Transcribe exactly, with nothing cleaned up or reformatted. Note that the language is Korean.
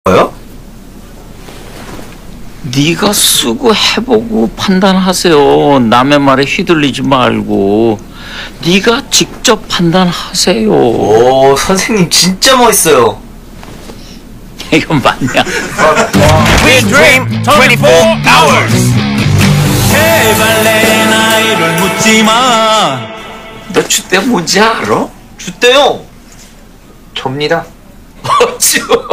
뭐요? 네가 쓰고 해보고 판단하세요. 남의 말에 휘둘리지 말고 네가 직접 판단하세요. 오, 선생님 진짜 멋있어요. 이건 맞냐? We dream twenty-four hours. 제발 내 나이를 묻지 마. 너 주대 뭔지 알아? 주대요. 접니다. 지금